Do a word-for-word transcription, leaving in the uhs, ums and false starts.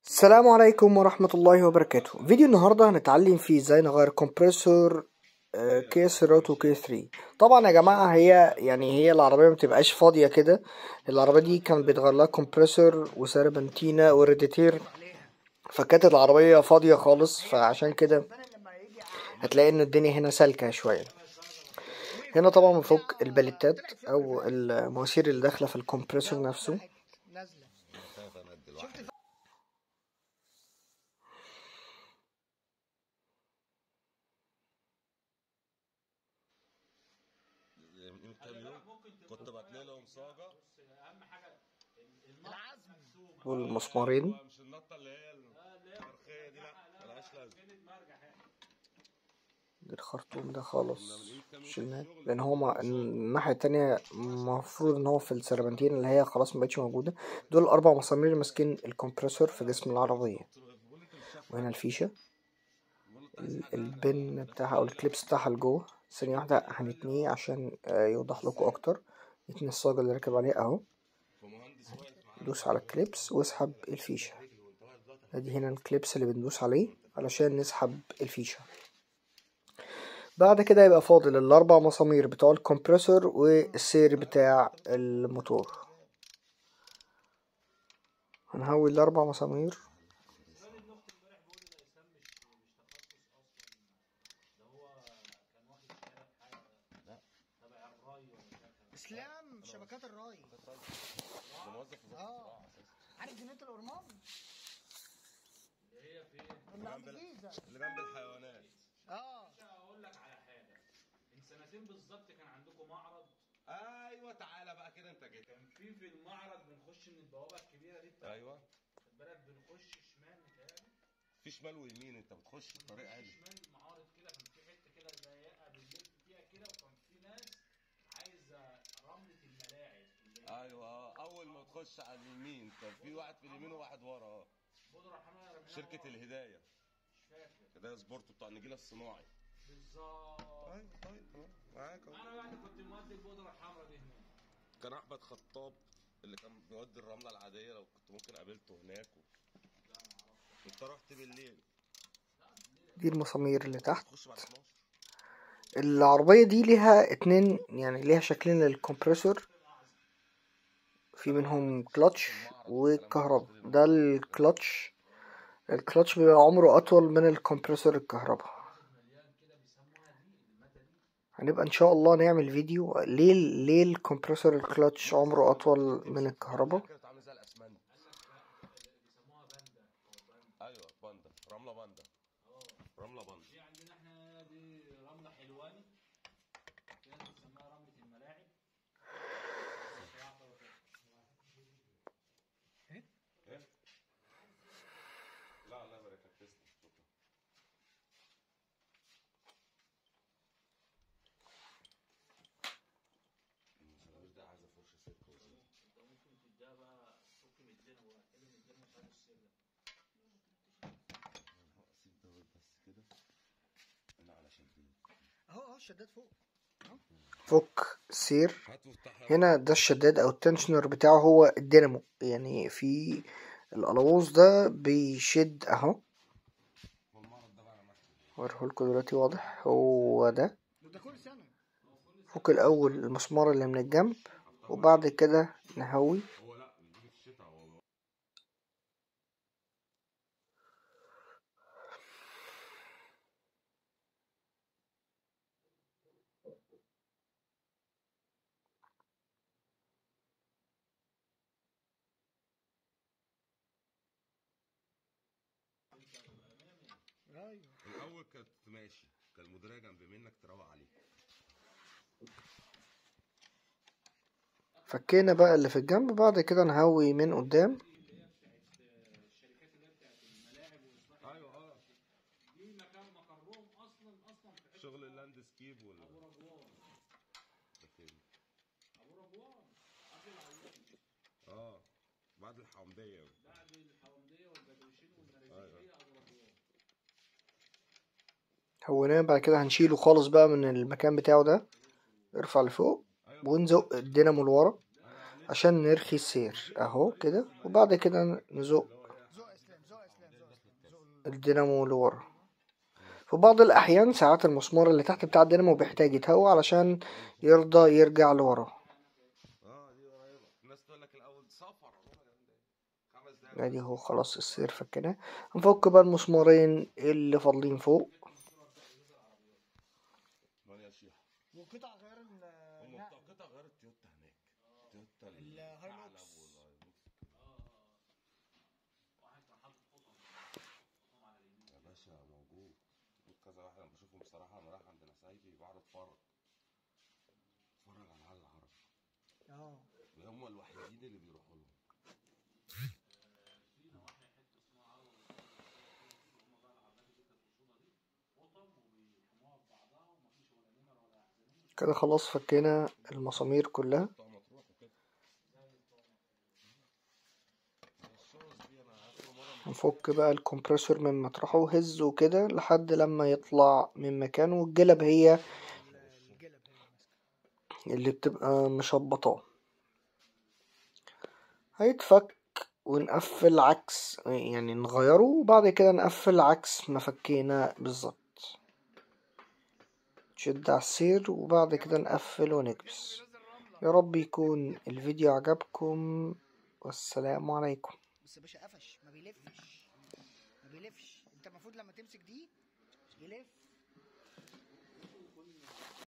السلام عليكم ورحمة الله وبركاته. فيديو النهاردة هنتعلم فيه ازاي نغير كومبريسور كيس روتو كي ثري. طبعا يا جماعة هي يعني هي العربية متبقاش فاضية كده. العربية دي كان بيتغير لها كومبريسور وسيربنتينا وريديتير، فكانت العربية فاضية خالص، فعشان كده هتلاقي ان الدنيا هنا سالكة شوية. هنا طبعا بنفك البليتات او المواسير اللي داخلة في الكومبريسور نفسه. من كام يوم كنت بتلاقي لهم صاجه والمسمارين مش النطه اللي هي الفرخيه دي، لا ملهاش لازمه. الخرطوم ده خالص شلناه، لان هو مع الناحيه التانية المفروض ان هو في السربنتين اللي هي خلاص مبقتش موجوده. دول الاربع مسامير اللي ماسكين الكمبرسور في جسم العربيه. وهنا الفيشه البن بتاعها او الكليبس بتاعها لجوه. ثانيه واحده هنتنيه عشان يوضح لكم اكتر. نتني الصاجه اللي راكب عليها اهو. دوس على الكليبس واسحب الفيشه. ادي هنا الكليبس اللي بندوس عليه علشان نسحب الفيشه. بعد كده يبقى فاضل الاربع مسامير بتوع الكمبرسور والسير بتاع الموتور. هنهوي الاربع مسامير. اسلام شبكات الراي اه عارف جنينه الورمان اللي هي فين؟ اللي عند الجيزه اللي جنب الحيوانات. اه اقول لك على حاجه، من سنتين بالظبط كان عندكم معرض. ايوه تعالى بقى كده، انت جيت. كان في في المعرض بنخش من البوابه الكبيره دي بتاعت ايوه خد بالك، بنخش شمال متهيألي في شمال ويمين، انت بتخش الطريق عادي. شمال معارض كده، كان في حته كده ضيقه بنلف فيها كده، وكان في ناس عايزه رمله الملاعب. ايوه اه، اول ما تخش على اليمين كان في واحد في اليمين وواحد ورا. اه بودره حمراء رميناها شركه ورا. الهدايه، مش فاكر هدايه سبورت بتاع النجيله الصناعي. بالظبط. طيب طيب اه معاك اهو. انا بقى كنت مودي البودره الحمراء دي هناك. كان احمد خطاب اللي كان بيودي الرمله العاديه، لو كنت ممكن قابلته هناك و... انت رحت بالليل. دي المسامير اللي تحت. تخش بعد اتناشر. العربية دي ليها اتنين، يعني ليها شكلين للكمبرسور. في منهم كلتش وكهرباء. ده الكلتش. الكلتش بيبقى عمره اطول من الكمبرسور الكهرباء. هنبقى ان شاء الله نعمل فيديو ليه ليه الكمبرسور الكلتش عمره اطول من الكهرباء. كانت عامله زي الاسمنت. ايوه باندا، رمله باندا. رمله باندا. في عندنا احنا دي رمله حلواني، في ناس بتسميها رمله الملاعب. ايه؟ لا لا بركة تسلم. شكرا. المسؤولية دي عايزة فرشة سلك وزيت. انت ممكن تديها بقى فك من الدنيا وهتقلب من الدنيا مش عارف السر ده. هسيب دوت بس كده. هنا على شديد. اهو اهو الشداد فوق فك سير. هات مفتاح. هنا ده الشداد او التنشنر بتاعه، هو الدينامو. يعني في القلاووز ده بيشد اهو. والمرض ده بقى انا ماسكه. اوريهولكوا دلوقتي واضح هو ده. ده كل سنه. فك الاول المسمار اللي من الجنب وبعد كده نهوي. هو لا بيجي في الشتاء والله. ايوه الاول كانت ماشي، كان المديريه جنب منك تروق عليك. فكينا بقى اللي في الجنب، بعد كده نهوي من قدام. ايوه اه دي مكان مقرهم اصلا اصلا في حته شغل اللاندسكيب وال ابو رضوان. ده فين؟ ابو رضوان قبل العيان، اه بعد الحمديه. بعد الحومديه والبدوشين والنرجسيه. أيوة. ابو رضوان هوناه بعد كده هنشيله خالص بقى من المكان بتاعه ده. ارفع لفوق ونزق الدينامو لورا عشان نرخي السير اهو كده، وبعد كده نزق زق اسلام زق الدينامو لورا. في بعض الأحيان ساعات المسمار اللي تحت بتاع الدينامو بيحتاج يتهوى علشان يرضى يرجع لورا. اه دي قريبة، الناس تقول لك الأول سفر خمس دقايق. ادي هو خلاص السير فكناه. هنفك بقى المسمارين اللي فاضلين فوق. ماني يا شيحة. وقطع غير ال هم بتوع قطع غير التويوتا هناك. تويوتا الهايلوكس. يا باشا موجود موجود كذا واحد، انا بشوفهم بصراحة. انا رايح عند نسايبي بقعد اتفرج اتفرج على العيال العرب. اه هم الوحيدين اللي بيروحوا لهم. كده خلاص فكينا المسامير كلها. بتوع مطروح وكده. الشوز دي انا اخر مرة هنفك بقى الكمبرسور من مطرحه وهزه كده لحد لما يطلع من مكانه. والجلب هي الجلب هي ماسكه. اللي بتبقى مشبطاه. هيتفك ونقفل عكس، يعني نغيره وبعد كده نقفل عكس ما فكينا بالظبط. نشد على السير وبعد كده نقفل ونكبس. يا رب يكون الفيديو عجبكم، والسلام عليكم. بس يا باشا قفش ما بيلفش ما بيلفش. انت المفروض لما تمسك دي يلف.